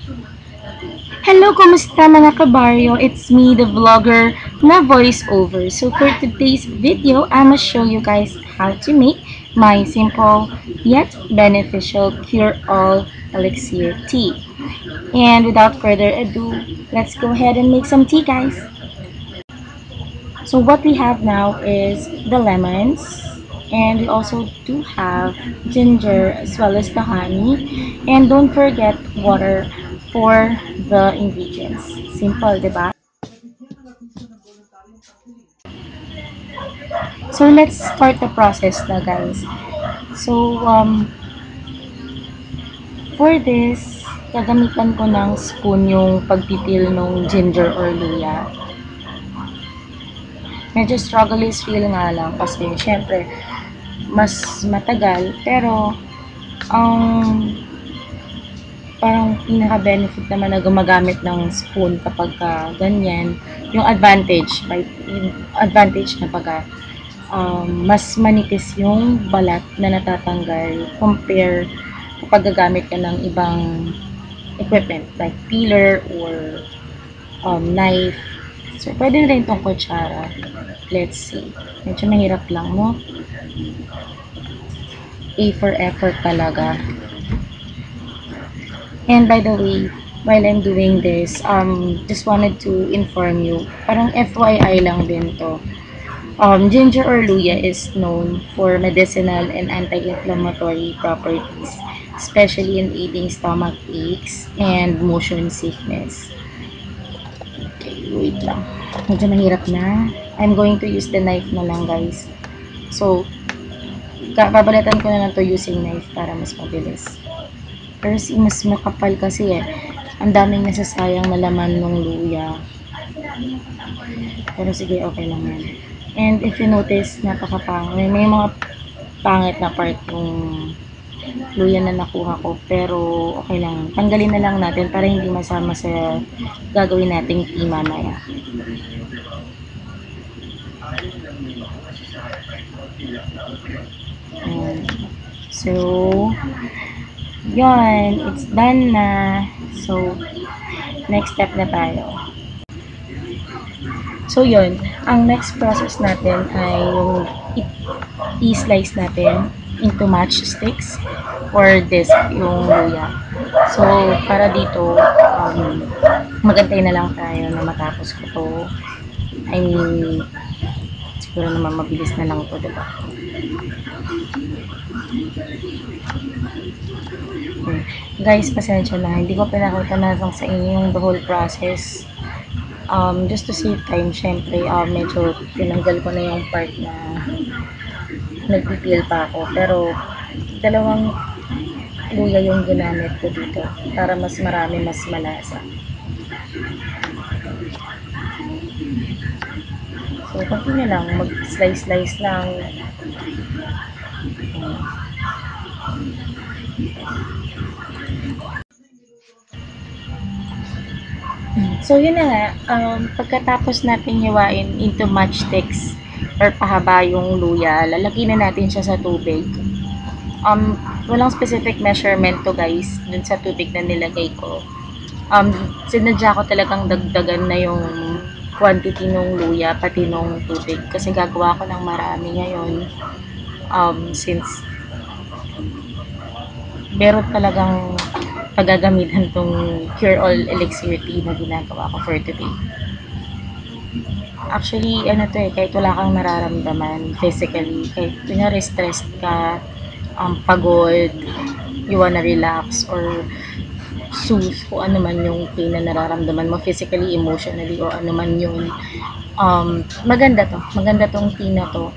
Hello, kumusta mga ka-barrio? It's me, the vlogger na voiceover. So for today's video, I'ma show you guys how to make my simple yet beneficial cure-all elixir tea. And without further ado, let's go ahead and make some tea, guys. So what we have now is the lemons, and we also do have ginger as well as the honey. And don't forget water for the ingredients. Simple, diba? So let's start the process na, guys. So for this, gagamitan ko ng spoon yung pagpipil ng ginger or luya. Medyo struggle is feel nga lang kasi syempre mas matagal, pero ang parang pinaka-benefit naman na gumagamit ng spoon kapag ganyan, yung advantage, right? Yung advantage na pagka mas manipis yung balat na natatanggal compare kapag gagamit ka ng ibang equipment like peeler or knife. So, pwede rin itong kutsara. Let's see. Medyo mahirap lang, no? A for effort talaga. And by the way, while I'm doing this, just wanted to inform you, parang FYI lang din to. Ginger or luya is known for medicinal and anti-inflammatory properties, especially in aiding stomach aches and motion sickness. Okay, wait lang. Medyo mahirap na. I'm going to use the knife na lang, guys. So, babalatan ko na lang to using knife para mas mabilis. Pero mas makapal kasi eh. Ang daming nasasayang na laman ng luya. Pero sige, okay lang yan. And if you notice, napakapangit. May mga pangit na part yung luya na nakuha ko. Pero okay lang. Tanggalin na lang natin para hindi masama sa gagawin nating tea mamaya. So, yun, it's done na. So, next step na tayo. So, yun, ang next process natin ay yung i-slice natin into matchsticks or disc yung luya. So, para dito, magantay na lang tayo na matapos ko to. I mean, siguro naman mabilis na lang to, diba? Guys, pasensya na. Hindi ko pinakita na lang sa inyo yung the whole process. Just to save time, syempre, medyo tinanggal ko na yung part na nagpipil pa ako. Pero, dalawang luya yung ginamit ko dito para mas marami, mas malasa. So, continue lang. Mag-slice-slice lang. So, yun na nga. Pagkatapos natin hiwain into matchsticks or pahaba yung luya, lalagyan na natin siya sa tubig. Walang specific measurement to, guys, dun sa tubig na nilagay ko. Sinadya ko talagang dagdagan na yung quantity ng luya, pati ng tubig. Kasi gagawa ko ng marami ngayon. Since meron talagang paggagamitan tong Cure-all Elixir tea na ginagawa ko for today. Actually, ano to eh, kahit wala kang nararamdaman physically, kahit kunyari stressed ka, pagod, you wanna relax, or soothe kung ano man yung pain na nararamdaman mo physically, emotionally, o ano man yun. Maganda tong tea na to.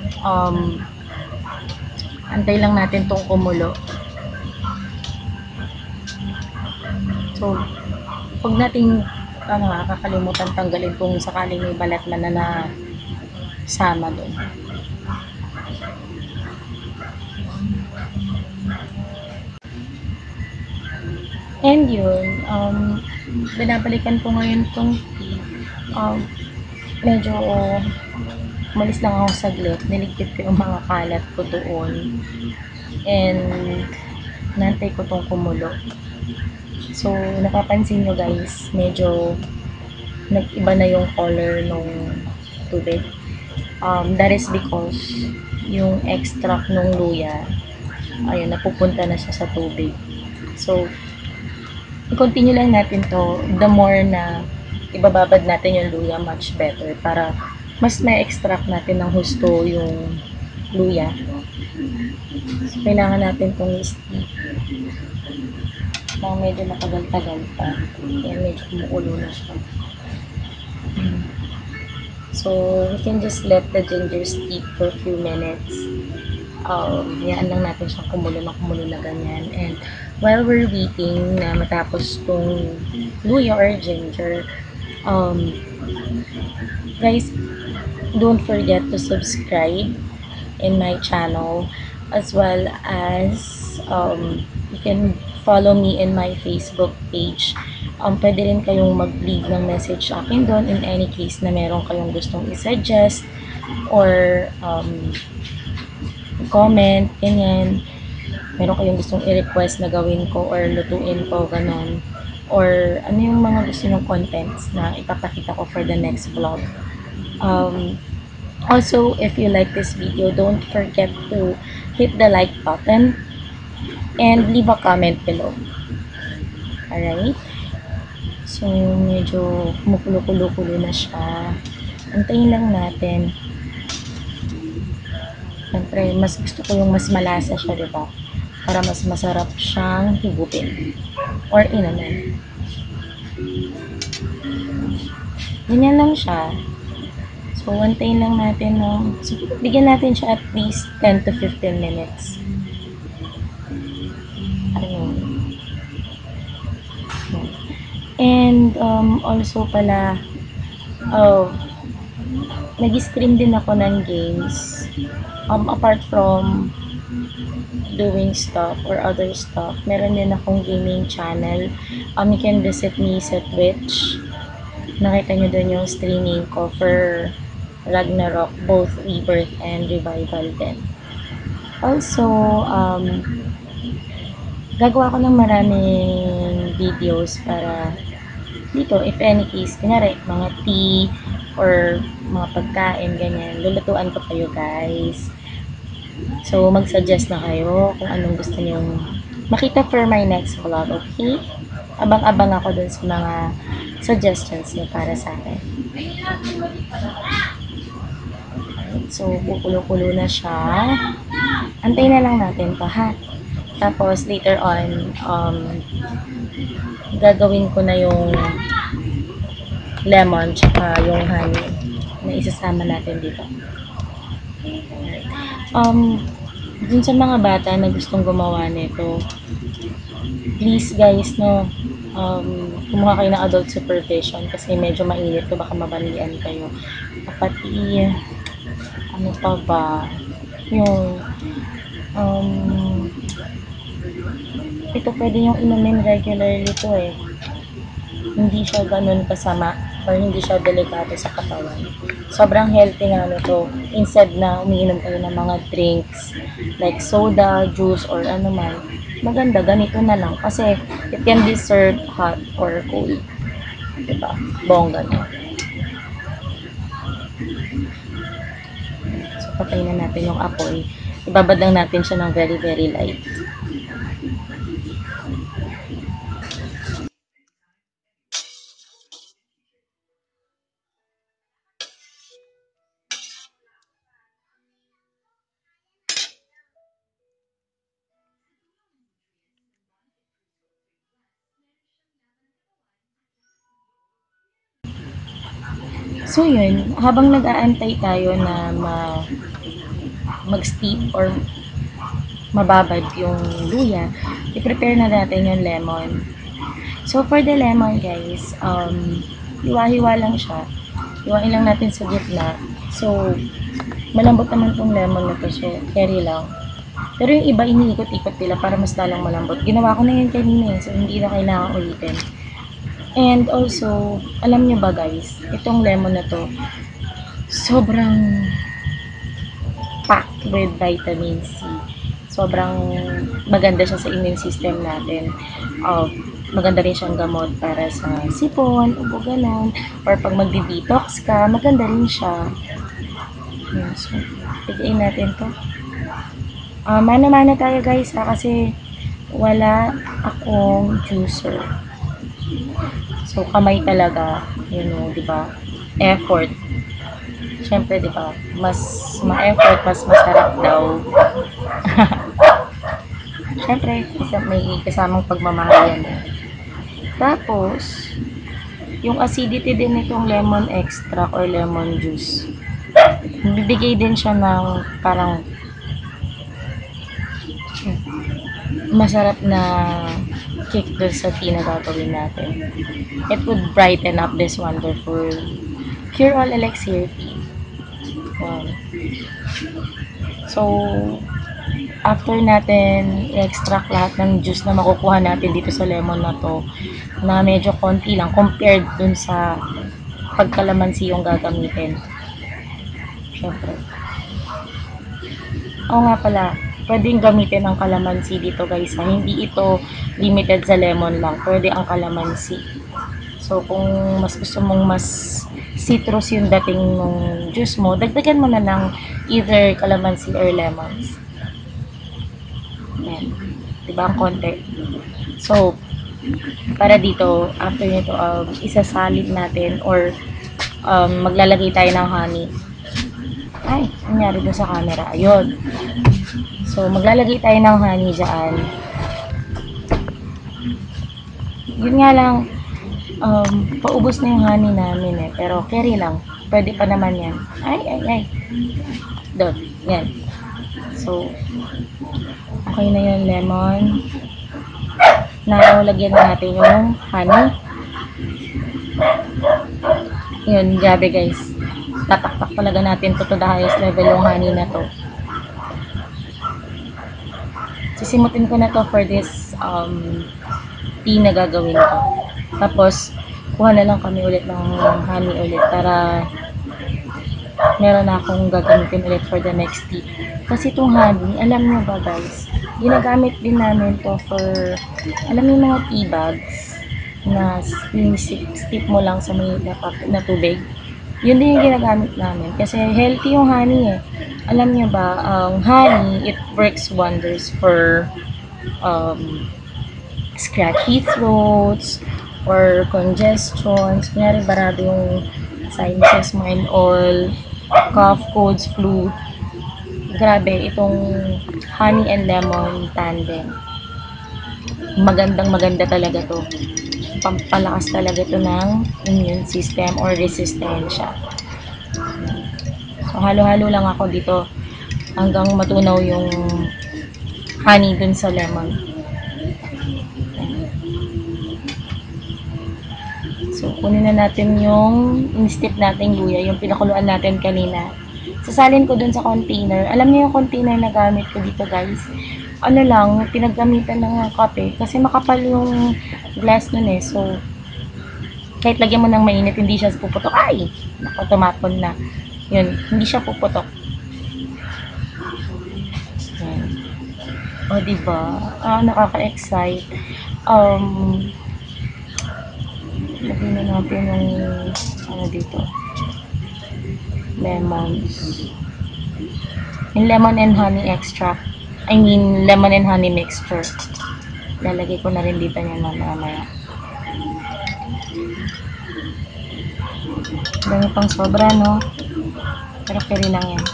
Antay lang natin tong kumulo. So, huwag nating kakalimutan tanggalin kung sakaling may balat man na nasama doon. And yun, binabalikan ko ngayon tong tea. Medyo umalis lang ako saglit. Niligpit ko yung mga kalat ko doon. And nantay ko tong kumulo. So, napapansin nyo guys, medyo nag-iba na yung color nung tubig. That is because yung extract nung luya, ayun, napupunta na siya sa tubig. So, i-continue lang natin to. The more na ibababad natin yung luya, much better. Para mas ma-extract natin ng husto yung luya. So, kailangan natin itong steep na medyo matagal-tagal pa. Kaya medyo kumukulo na siya. So, we can just let the ginger steep for a few minutes. Hayaan lang natin siyang kumulo na ganyan. And while we're waiting na matapos tong luya or ginger, guys, don't forget to subscribe in my channel, as well as you can follow me in my Facebook page. Pwede rin kayong mag-leave ng message sa akin doon in any case na meron kayong gustong i-suggest or comment, ganyan. Meron kayong gustong i-request na gawin ko or lutuin ko, ganon. Or ano yung mga gusto nyong contents na ipapakita ko for the next vlog. Also, if you like this video, don't forget to hit the like button and leave a comment below. Alright? So, medyo kumukulo-kulo na siya. Antayin lang natin. Siyempre, mas gusto ko yung mas malasa siya, diba? Para mas masarap siyang higupin. Or inaman. Ganyan lang siya. So, antayin lang natin, no? So, bigyan natin siya at least 10 to 15 minutes. Ayun. And, also pala, nag-stream din ako ng games. Apart from doing stuff or other stuff, meron din akong gaming channel. You can visit me sa Twitch. Nakita nyo doon yung streaming ko for Ragnarok, both Rebirth and Revival din. Also, gagawa ko ng maraming videos para dito, if any case, kunyari, mga tea or mga pagkain, ganyan, lulutuan ko kayo guys. So, mag-suggest na kayo kung anong gusto nyong makita for my next vlog, okay? Abang-abang ako dun sa mga suggestions niyo para sa akin. So, kukulo-kulo na siya. Antayin na lang natin to, ha? Tapos, later on, gagawin ko na yung lemon tsaka yung honey na isasama natin dito. Dun sa mga bata na gustong gumawa nito, please guys, no, kumuha kayo ng adult supervision kasi medyo mainit to, baka mabanlian kayo. Pati, ano pa ba, yung, ito pwede yung inumin regularly to eh. Hindi siya ganun kasama or hindi siya delikado sa katawan. Sobrang healthy nga nito. Instead na umiinom kayo ng mga drinks like soda, juice, or ano man, maganda, ganito na lang. Kasi it can be served hot or cold. Diba? Bongga na. So, patayin na natin yung apoy. Ibabad lang natin siya ng very, very light. So yun, habang nag-aantay tayo na mag-steep or mababad yung luya, i-prepare na natin yung lemon. So for the lemon guys, hiwa-hiwa lang siya. Hiwain lang natin sa gitna. So, malambot naman tong lemon na to, so carry lang. Pero yung iba, iniikot-ikot nila para mas lalang malambot. Ginawa ko na yan kanina, so hindi na kailangan ulitin. And also, alam nyo ba guys, itong lemon na to, sobrang packed with vitamin C. sobrang maganda siya sa immune system natin. Maganda rin siyang gamot para sa sipon, ubo, ganon. Or pag magdi-detox ka, maganda rin siya. Yan, so, pigain natin to. Mano-mano tayo guys kasi wala akong juicer. So, kamay talaga. Yun o, diba? Effort. Siyempre, diba? Mas ma-effort, mas masarap daw. Siyempre, may kasamang pagmamahal yan. Tapos, yung acidity din nitong lemon extract or lemon juice, bibigay din siya ng parang masarap na kick doon sa tea na gagawin natin. It would brighten up this wonderful Cure-all Elixir tea. Wow. So, after natin i-extract lahat ng juice na makukuha natin dito sa lemon na to, na medyo konti lang compared dun sa pagkalamansi yung gagamitin. Siyempre. Oo nga pala, pwedeng gamitin ang kalamansi dito guys. Hindi ito limited sa lemon lang. Pwede ang kalamansi. So, kung mas gusto mong mas citrus yung dating ng juice mo, dagdagan mo na lang either kalamansi or lemons. Yan. Diba ang konti? So, para dito, after nito, isasalid natin or maglalagay tayo ng honey. Ay, nangyari dun sa camera. Ayun. So, maglalagay tayo ng honey dyan. Yun nga lang, paubos na yung honey namin eh. Pero carry lang. Pwede pa naman yan. Ay. Doon. Yan. So, okay na yung lemon. Now, lagyan na natin yung honey. Yun, grabe guys. Tataktak talaga natin to the highest level yung honey na to. Sisimutin ko na to for this tea na gagawin ko. Tapos, kuha na lang kami ulit ng honey ulit para meron na akong gagamitin ulit for the next tea. Kasi itong honey, alam nyo ba guys, ginagamit din namin to for, alam niyo mga tea bags na stick mo lang sa may na tubig. Yun din yung ginagamit namin. Kasi healthy yung honey eh. Alam niyo ba, honey, it works wonders for scratchy throats or congestions. Kunyari barado yung sinuses mo and all, cough, colds, flu. Grabe, itong honey and lemon tandem. Maganda talaga to. Pampalakas talaga to ng immune system or resistensya. So, halo-halo lang ako dito hanggang matunaw yung honey dun sa lemon. So, kunin na natin yung in-steep nating luya, yung pinakuluan natin kanina. Sasalin ko dun sa container. Alam niyo yung container na gamit ko dito guys? Ano lang, pinaggamitan ng kape. Kasi makapal yung glass nun eh. So, kahit lagyan mo ng mainit, hindi siya puputok. Ay! Naku, tumapon na. Yun, hindi siya puputok. Yan. O, diba? Nakaka-excite. Lagyan na natin yung, ano dito, lemons. Yung lemon and honey extract. I mean, lemon and honey mixture. Lalagay ko na rin dito yan mamaya. Dami pang sobra, no? Pero carry lang yan.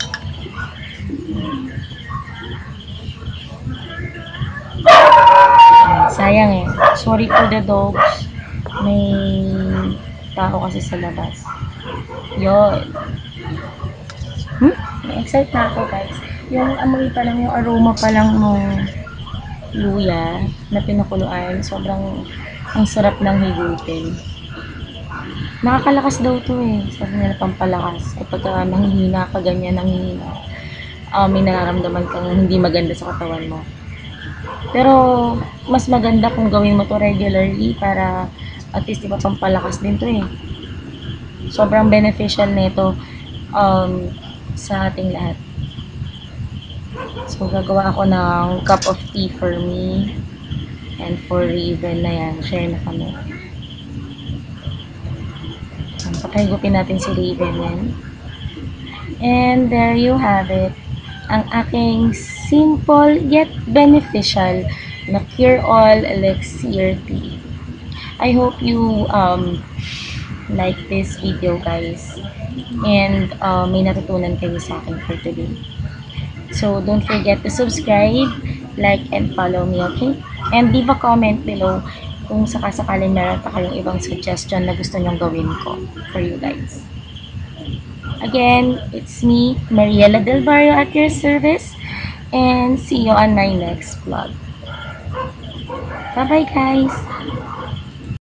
Sayang eh. Sorry to the dogs. May tao kasi sa labas. Yun. Na-excite na ako guys. Yung amoy pa lang, yung aroma pa lang ng luya na pinakuluan, sobrang ang sarap ng higutin. Nakakalakas daw to eh. Sabi nila pampalakas. Kapag nanghihina ka, ganyan, nanghihina, may nararamdaman kang hindi maganda sa katawan mo. Pero, mas maganda kung gawin mo to regularly para at least diba pampalakas din to eh. Sobrang beneficial nito sa ating lahat. So, gagawa ako ng cup of tea for me and for Raven na yan. Share na kami. Pakahigupin natin si Raven yan. And there you have it. Ang aking simple yet beneficial na Cure-all Elixir tea. I hope you like this video, guys. And may natutunan kayo sa akin for today. So, don't forget to subscribe, like, and follow me, okay? And leave a comment below kung sakasakaling meron pa kayong ibang suggestion na gusto nyong gawin ko for you guys. Again, it's me, Mariela Del Barrio, at your service. And see you on my next vlog. Bye-bye, guys!